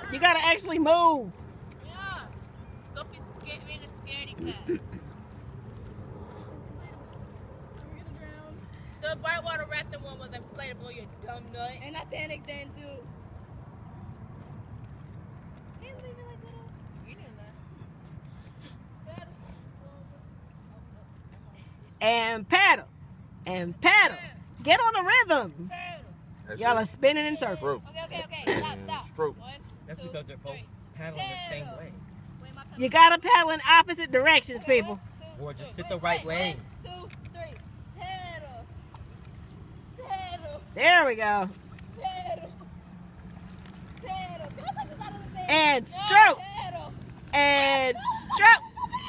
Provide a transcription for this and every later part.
You gotta actually move. Yeah. Sophie's in a scaredy cat. The whitewater rafting one was inflatable, you dumb nut. And I panicked then too. Hey, leave it like that. You didn't learn. And paddle. And paddle. Get on the rhythm. Y'all are spinning in circles. Okay. Stop. Stroke. One, That's two, because they're both three. paddling the same way. Wait, my You gotta paddle in opposite directions, people. Or just sit the right way. 1, 2, 3. Paddle. Paddle. There we go. Paddle. Paddle. Can I take this out of the thing? And stroke. Paddle. And stroke.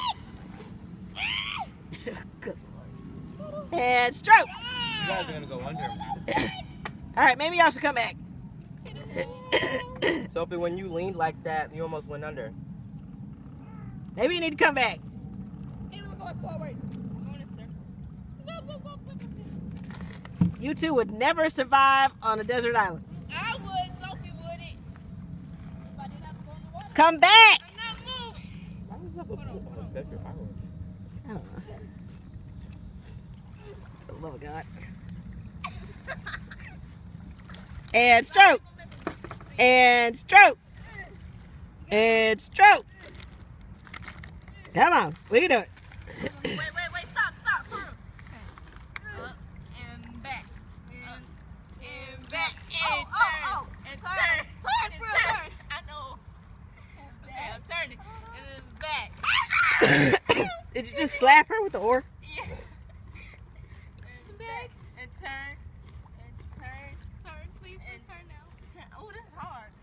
Good Lord. And stroke. You guys are gonna go under. All right, maybe y'all should come back. Sophie, when you leaned like that, you almost went under. Maybe you need to come back. Hey, we're going forward. We're going in circles. Go. You two would never survive on a desert island. I would, Sophie wouldn't. If I didn't have to go in the water. Come back. I'm not moving. Why was that a desert island? I don't know. For the love of God. And stroke. And stroke. And stroke. Come on, we can do it. Wait, stop. Hold on. Up and back. And back. And turn. And turn. Turn. I know. Okay, I'm turning. And then back. Did you just slap her with the oar? Yeah. And back. And turn. And turn. Turn, please. And Turn now. turn. Oh, this is hard.